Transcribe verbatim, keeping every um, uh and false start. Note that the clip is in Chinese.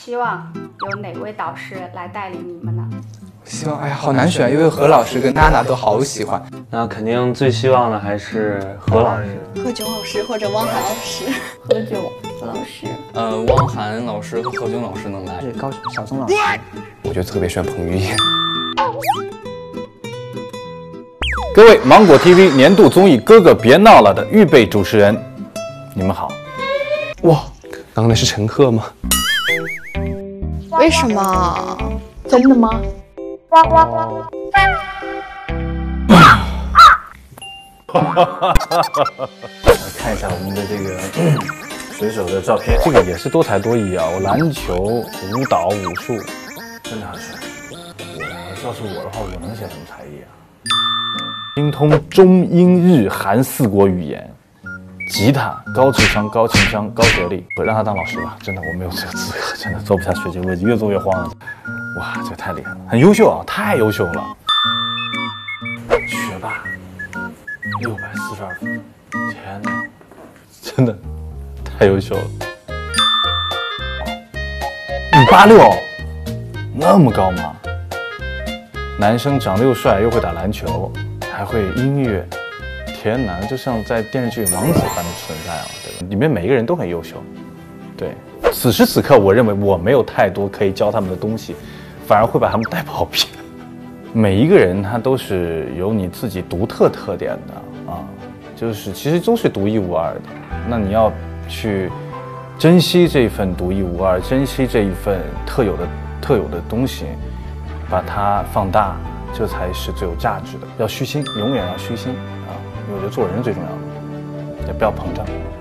希望有哪位导师来带领你们呢？ 希望，哎呀，好难选，因为何老师跟娜娜都好喜欢。 那肯定最希望的还是何老师， 何炅老师或者汪涵老师。 何炅老师， 呃，汪涵老师和何炅老师能来。 是高晓松老师。 我就特别喜欢彭于晏。 各位芒果 T V 年度综艺《哥哥别闹了》的预备主持人，你们好。 哇，刚刚那是陈赫吗？ 为什么？ 真的吗？ 看一下我们的这个选手的照片，这个也是多才多艺啊！我篮球、舞蹈、武术，真的很帅。我要是我的话，我能写什么才艺啊？精通中英日韩四国语言，吉他，高智商、高情商、高学历。我让他当老师吧，真的我没有这个资格，真的做不下去这个位置，越做越慌了。哇，这个太厉害了，很优秀啊，太优秀了。学霸，六百四十二分，天哪，真的太优秀了。一八六，那么高吗？男生长得又帅，又会打篮球，还会音乐，天哪，就像在电视剧王子般的存在啊，对吧？里面每一个人都很优秀，对。此时此刻，我认为我没有太多可以教他们的东西，反而会把他们带跑偏。每一个人他都是有你自己独特特点的啊，就是其实都是独一无二的。那你要去珍惜这份独一无二，珍惜这一份特有的特有的东西，把它放大，这才是最有价值的。要虚心，永远要虚心啊！因为我觉得做人是最重要的，也不要膨胀。